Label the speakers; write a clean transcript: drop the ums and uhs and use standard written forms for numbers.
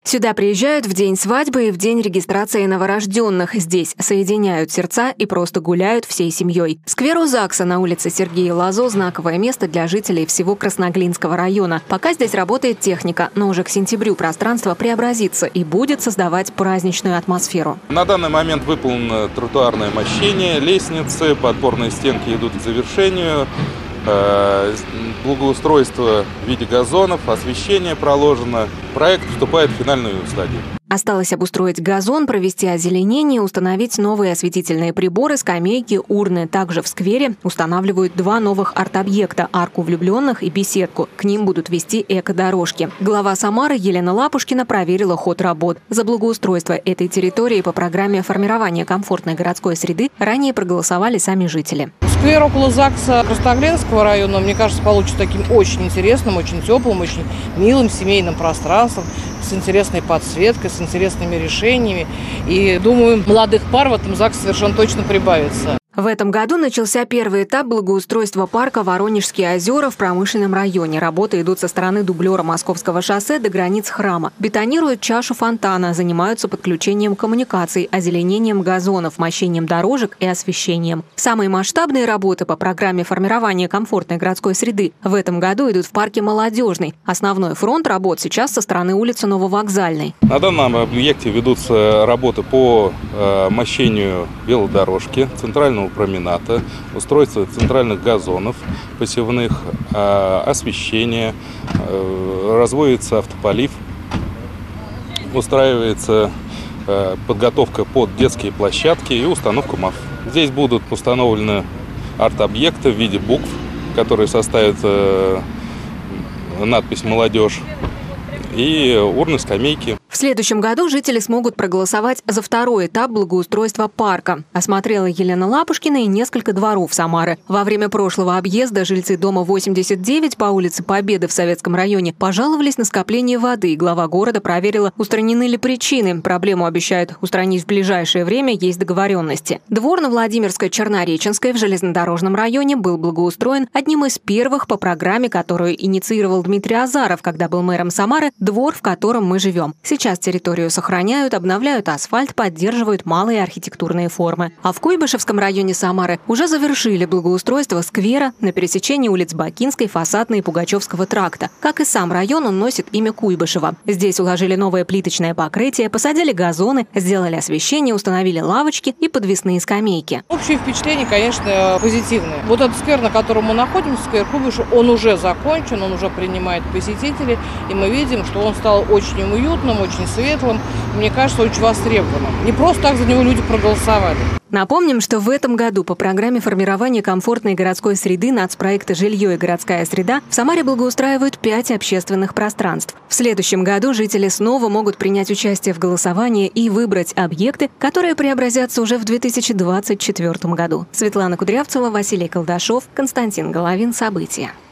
Speaker 1: Сюда приезжают в день свадьбы и в день регистрации новорожденных. Здесь соединяют сердца и просто гуляют всей семьей. Сквер у ЗАГСа на улице Сергея Лазо – знаковое место для жителей всего Красноглинского района. Пока здесь работает техника, но уже к сентябрю пространство преобразится и будет создавать праздничную атмосферу.
Speaker 2: На данный момент выполнено тротуарное мощение, лестницы, подпорные стенки идут к завершению. Благоустройство в виде газонов, освещение проложено. Проект вступает в финальную стадию.
Speaker 1: Осталось обустроить газон, провести озеленение, установить новые осветительные приборы, скамейки, урны. Также в сквере устанавливают 2 новых арт-объекта – арку влюбленных и беседку. К ним будут вести эко-дорожки. Глава Самары Елена Лапушкина проверила ход работ. За благоустройство этой территории по программе формирования комфортной городской среды ранее проголосовали сами жители.
Speaker 3: Сквер около ЗАГСа Красноглинского района, мне кажется, получится таким очень интересным, очень теплым, очень милым семейным пространством, с интересной подсветкой, с интересными решениями. И, думаю, молодых пар в этом ЗАГСе совершенно точно прибавится.
Speaker 1: В этом году начался первый этап благоустройства парка «Воронежские озера» в промышленном районе. Работы идут со стороны дублера Московского шоссе до границ храма. Бетонируют чашу фонтана, занимаются подключением коммуникаций, озеленением газонов, мощением дорожек и освещением. Самые масштабные работы по программе формирования комфортной городской среды в этом году идут в парке «Молодежный». Основной фронт работ сейчас со стороны улицы Нововокзальной.
Speaker 2: На данном объекте ведутся работы по мощению велодорожки, центрального променада, устройство центральных газонов, посевных, освещение, разводится автополив, устраивается подготовка под детские площадки и установка МАФ. Здесь будут установлены арт-объекты в виде букв, которые составят надпись «Молодежь», и урны, скамейки.
Speaker 1: В следующем году жители смогут проголосовать за второй этап благоустройства парка. Осмотрела Елена Лапушкина и несколько дворов Самары. Во время прошлого объезда жильцы дома 89 по улице Победы в Советском районе пожаловались на скопление воды. Глава города проверила, устранены ли причины. Проблему обещают устранить в ближайшее время, есть договоренности. Двор на Владимирской Чернореченской в железнодорожном районе был благоустроен одним из первых по программе, которую инициировал Дмитрий Азаров, когда был мэром Самары, двор, в котором мы живем. Сейчас территорию сохраняют, обновляют асфальт, поддерживают малые архитектурные формы. А в Куйбышевском районе Самары уже завершили благоустройство сквера на пересечении улиц Бакинской, Фасадной и Пугачевского тракта. Как и сам район, он носит имя Куйбышева. Здесь уложили новое плиточное покрытие, посадили газоны, сделали освещение, установили лавочки и подвесные скамейки.
Speaker 3: Общее впечатление, конечно, позитивное. Вот этот сквер, на котором мы находимся, сквер Куйбышев, он уже закончен, он уже принимает посетителей, и мы видим, что он стал очень уютным, очень светлым, мне кажется, очень востребованным. Не просто так за него люди проголосовали.
Speaker 1: Напомним, что в этом году по программе формирования комфортной городской среды нацпроекта «Жилье и городская среда» в Самаре благоустраивают 5 общественных пространств. В следующем году жители снова могут принять участие в голосовании и выбрать объекты, которые преобразятся уже в 2024 году. Светлана Кудрявцева, Василий Колдашов, Константин Головин. События.